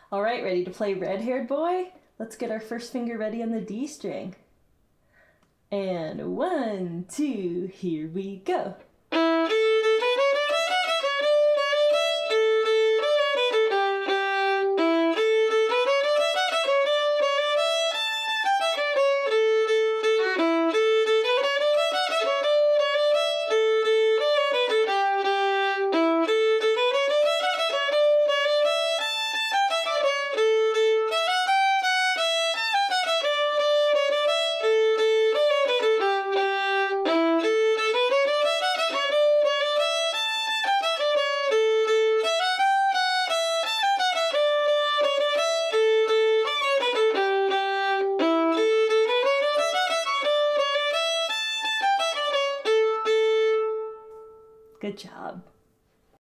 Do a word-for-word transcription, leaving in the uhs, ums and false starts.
All right, ready to play Red-Haired Boy? Let's get our first finger ready on the D string. And one, two, here we go. Good job.